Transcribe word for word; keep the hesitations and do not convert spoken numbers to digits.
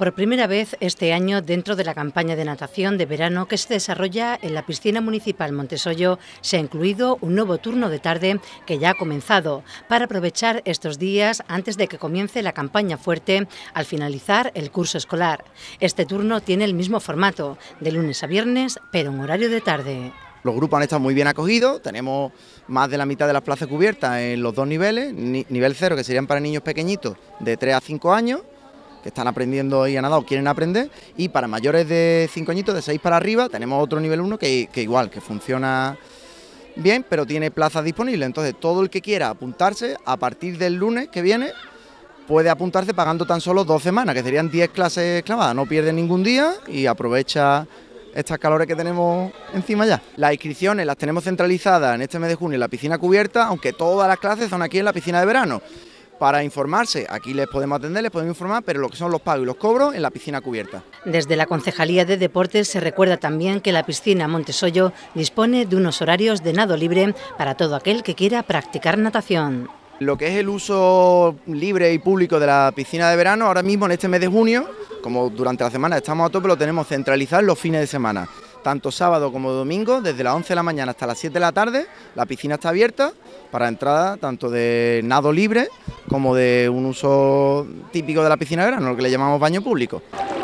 Por primera vez este año, dentro de la campaña de natación de verano que se desarrolla en la piscina municipal Montesollo, se ha incluido un nuevo turno de tarde que ya ha comenzado para aprovechar estos días antes de que comience la campaña fuerte al finalizar el curso escolar. Este turno tiene el mismo formato, de lunes a viernes, pero en horario de tarde. Los grupos han estado muy bien acogidos, tenemos más de la mitad de las plazas cubiertas en los dos niveles, nivel cero, que serían para niños pequeñitos de tres a cinco años, que están aprendiendo y a nadar o quieren aprender, y para mayores de cinco añitos, de seis para arriba, tenemos otro nivel uno que, que igual, que funciona bien, pero tiene plazas disponibles. Entonces todo el que quiera apuntarse, a partir del lunes que viene, puede apuntarse pagando tan solo dos semanas, que serían diez clases clavadas, no pierde ningún día y aprovecha estas calores que tenemos encima ya. Las inscripciones las tenemos centralizadas en este mes de junio en la piscina cubierta, aunque todas las clases son aquí en la piscina de verano. Para informarse, aquí les podemos atender, les podemos informar, pero lo que son los pagos y los cobros en la piscina cubierta. Desde la Concejalía de Deportes se recuerda también que la piscina Montesollo dispone de unos horarios de nado libre para todo aquel que quiera practicar natación. Lo que es el uso libre y público de la piscina de verano, ahora mismo en este mes de junio, como durante la semana estamos a tope, lo tenemos centralizado en los fines de semana. Tanto sábado como domingo, desde las once de la mañana hasta las siete de la tarde, la piscina está abierta para entrada tanto de nado libre como de un uso típico de la piscina de verano, lo que le llamamos baño público.